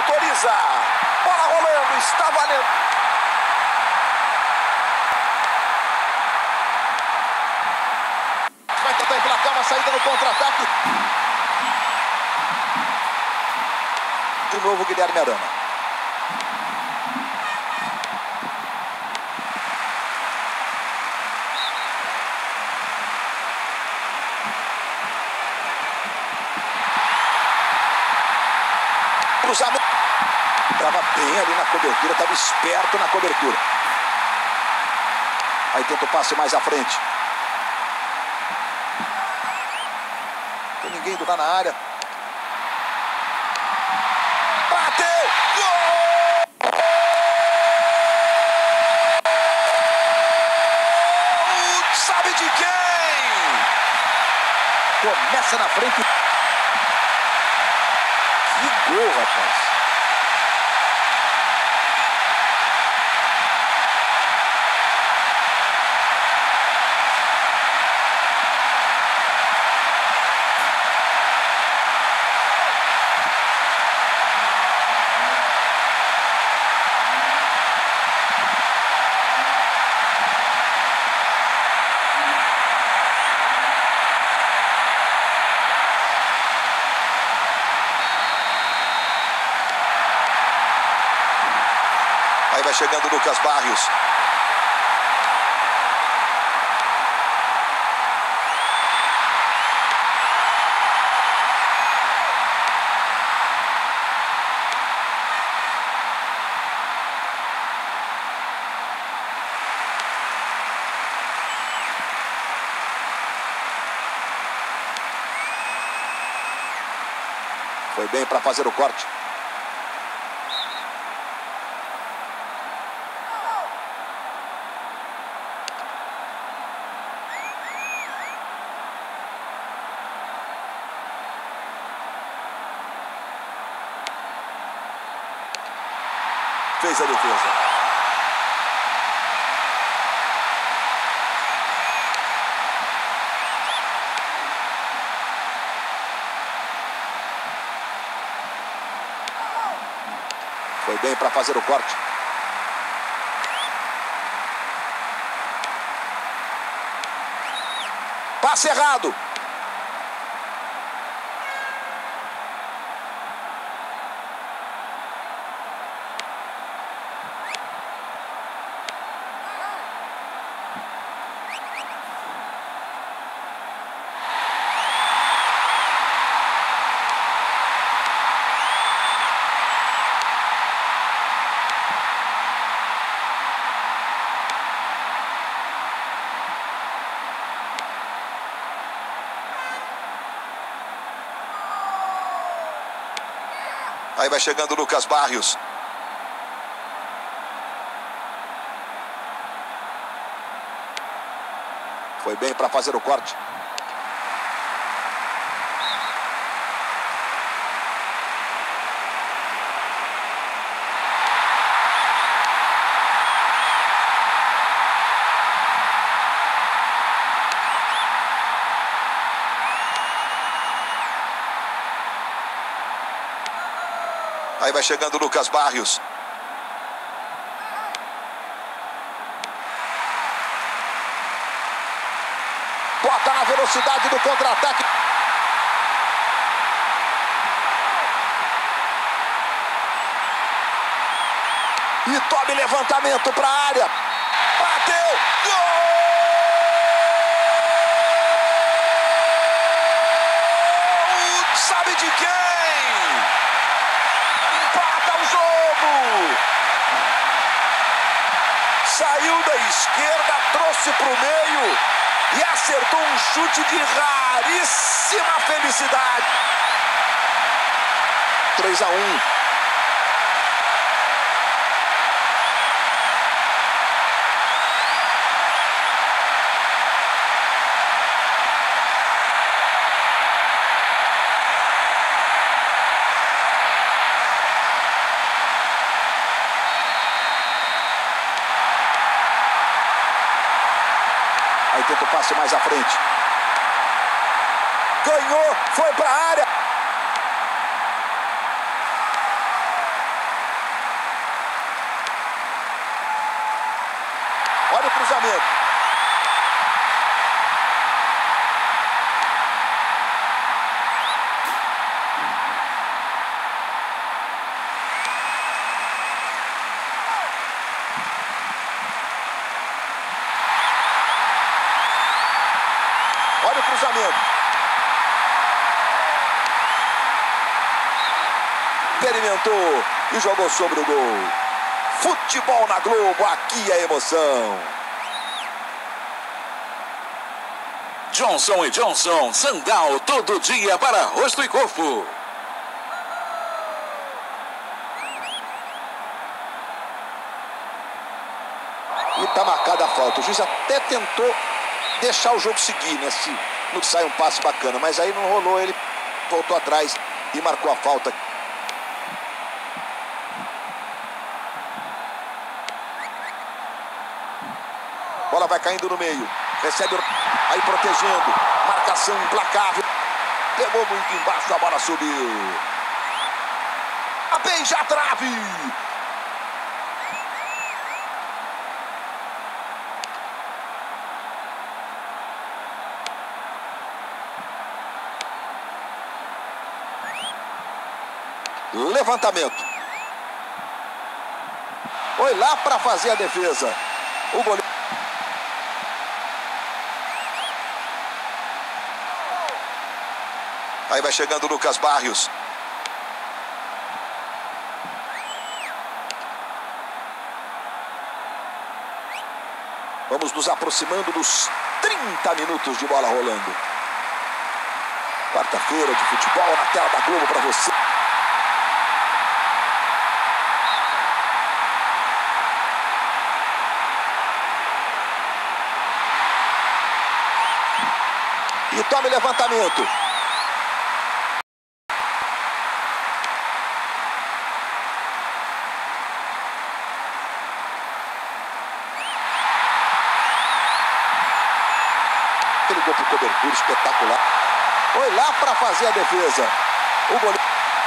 autoriza. Bola rolando, está valendo. Vai tentar emplacar uma saída no contra-ataque. De novo, Guilherme Arana. Cruzamento. Estava bem ali na cobertura, estava esperto na cobertura. Aí tenta o passe mais à frente. Tem ninguém do lá na área. Bateu! Gol! Sabe de quem? Começa na frente. Que gol, rapaz. Aí vai chegando o Lucas Barrios. Foi bem para fazer o corte. Fez a defesa. Foi bem para fazer o corte. Passe errado. Aí vai chegando o Lucas Barrios. Foi bem para fazer o corte. Aí vai chegando o Lucas Barrios. Bota na velocidade do contra-ataque. E tome levantamento para a área. Bateu! Gol! Sabe de quem? Saiu da esquerda, trouxe para o meio e acertou um chute de raríssima felicidade. 3-1. Aí tenta o passe mais à frente. Ganhou, foi para a área. cruzamento. Olha o cruzamento. Experimentou e jogou sobre o gol. Futebol na Globo, aqui é emoção. Johnson & Johnson, Sandal, todo dia para rosto e corpo. E tá marcada a falta. O juiz até tentou deixar o jogo seguir, né? Se não sai um passe bacana, mas aí não rolou, ele voltou atrás e marcou a falta. Bola vai caindo no meio. Recebe aí protegendo. Marcação implacável. Pegou muito embaixo, a bola subiu. A beija a trave. Levantamento. Foi lá para fazer a defesa. O goleiro. Aí vai chegando o Lucas Barrios. Vamos nos aproximando dos 30 minutos de bola rolando. Quarta-feira de futebol na tela da Globo para você. E tome levantamento. Ele ligou para o cobertura espetacular. Foi lá para fazer a defesa. O goleiro.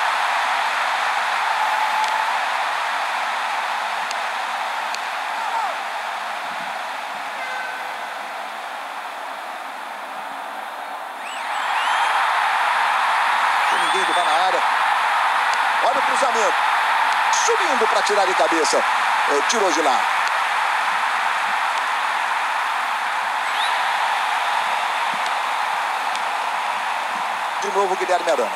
Ninguém vai na área. Olha o cruzamento. Subindo para tirar de cabeça. Tirou de lá. De novo Guilherme Arana.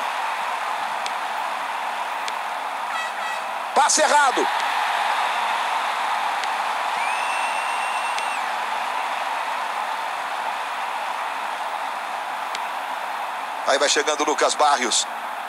Passe errado. Aí vai chegando o Lucas Barrios.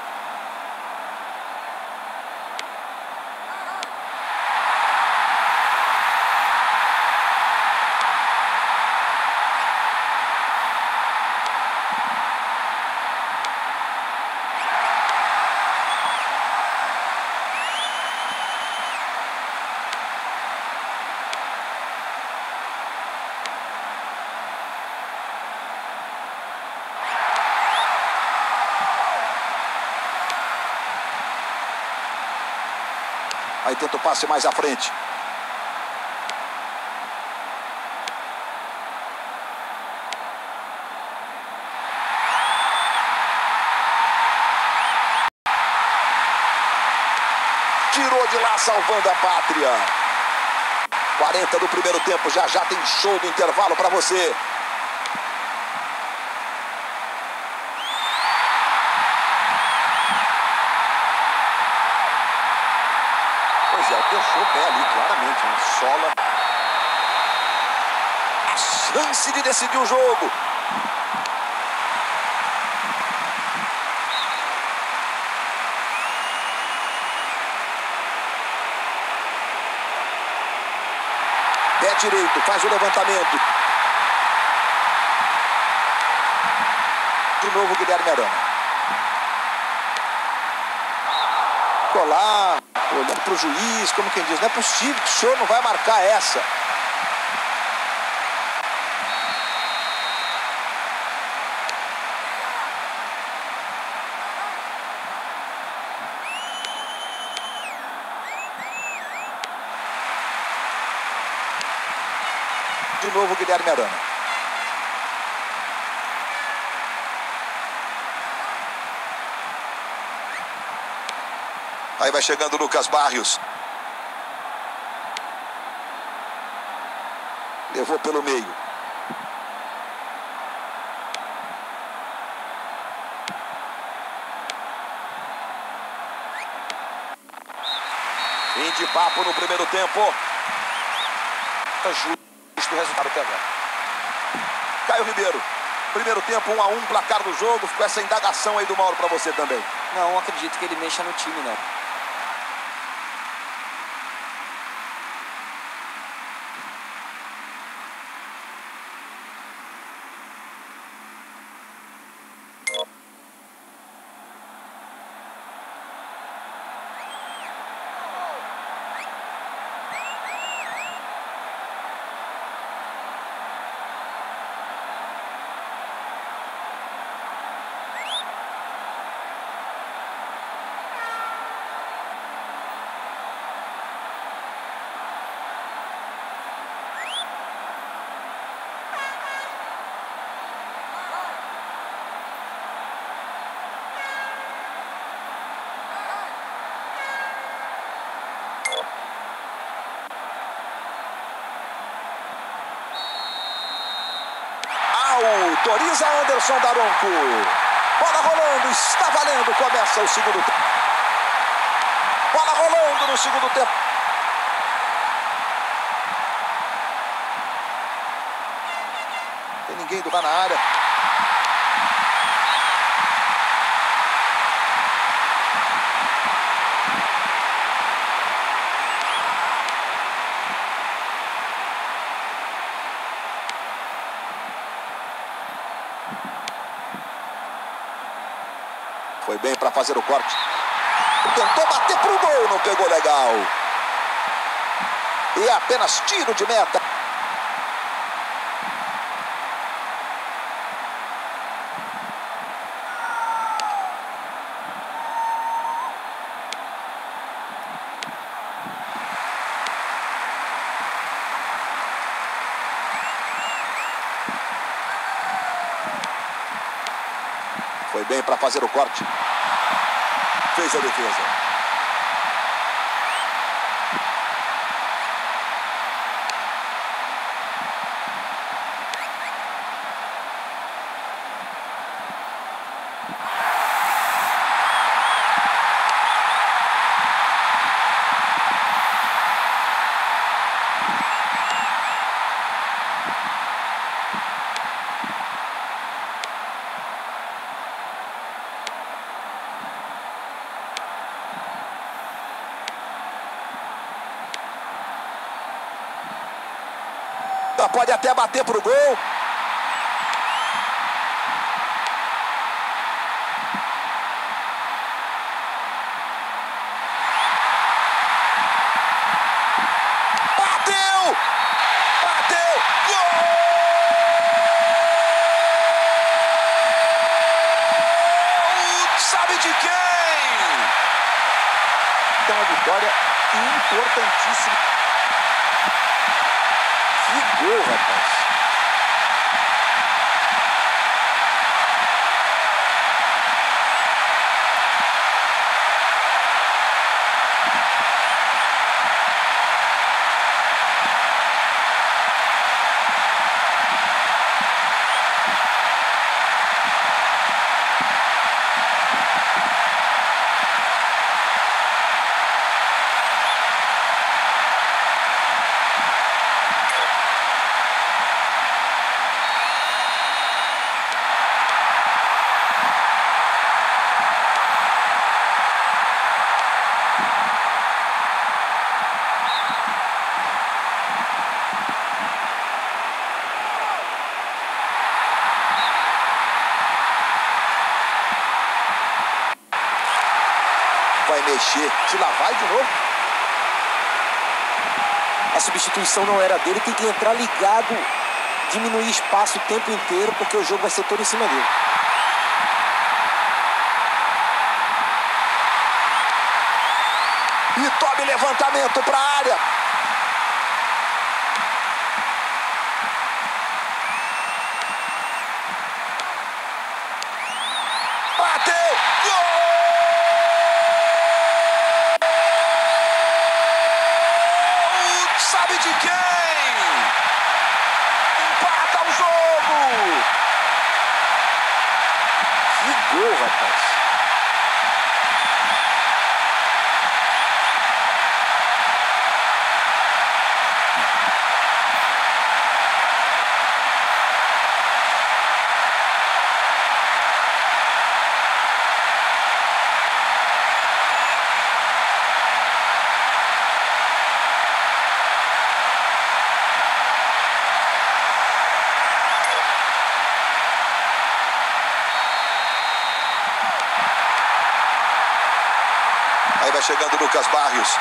Aí tenta o passe mais à frente. Tirou de lá, salvando a pátria. 40 do primeiro tempo, já tem show do intervalo para você. Deixou o pé ali, claramente, né? Sola. A chance de decidir o jogo. Pé direito, faz o levantamento. De novo Guilherme Arana. Colar. Olhando para o juiz, como quem diz, não é possível que o senhor não vai marcar essa. De novo, Guilherme Arana. Aí vai chegando o Lucas Barrios. Levou pelo meio. Fim de papo no primeiro tempo. Justo o resultado até agora. Caio Ribeiro. Primeiro tempo, 1-1, placar do jogo. Ficou essa indagação aí do Mauro para você também. Não acredito que ele mexa no time, não. Autoriza Anderson Daronco. Bola rolando, está valendo. Começa o segundo tempo. Bola rolando no segundo tempo. Tem ninguém do lá na área. Foi bem para fazer o corte. Tentou bater pro gol, não pegou legal. E apenas tiro de meta. Foi bem para fazer o corte. Fez a defesa. Pode até bater pro gol. Bateu! Bateu! Gol! Sabe de quem? Então uma vitória importantíssima. Que gol, rapaz. Vai mexer, se lá vai de novo. A substituição não era dele, tem que entrar ligado, diminuir espaço o tempo inteiro, porque o jogo vai ser todo em cima dele. E tome levantamento para a área. Sabe de quem? Empata o jogo. Que gol, rapaz. Aí vai chegando o Lucas Barrios.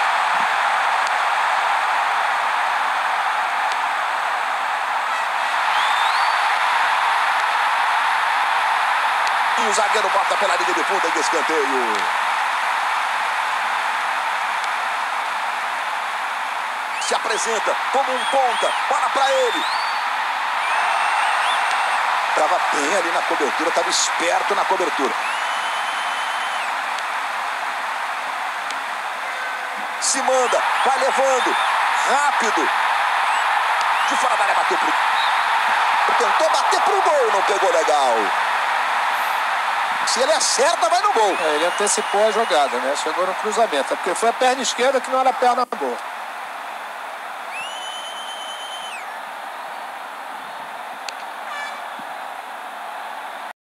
E o zagueiro bota pela linha de fundo de escanteio. Se apresenta como um ponta. Bola para ele. Estava bem ali na cobertura, estava esperto na cobertura. Se manda, vai levando, rápido. De fora da área, bateu pro... Tentou bater pro gol, não pegou legal. Se ele acerta, vai no gol. Ele antecipou a jogada, né? Chegou no cruzamento, porque foi a perna esquerda que não era a perna boa.